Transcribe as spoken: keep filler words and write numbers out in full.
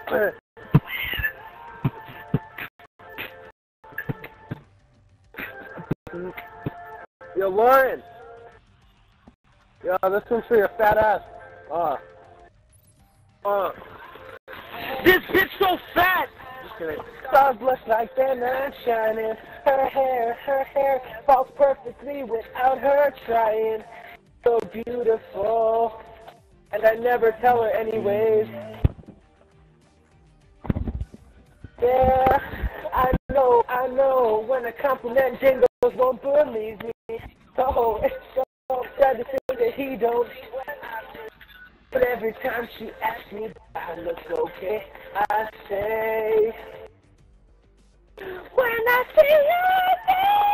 Yo, Lauren. Yo, this one's for your fat ass. Uh. Uh. This bitch so fat! Just kidding. Stars look like they're not shining. Her hair, her hair falls perfectly without her trying. So beautiful. And I never tell her anyways. Yeah, I know, I know. When a compliment jingles won't believe me. Oh, it's so sad to think that he don't. But every time she asks me, I look okay. I say, when I see your name.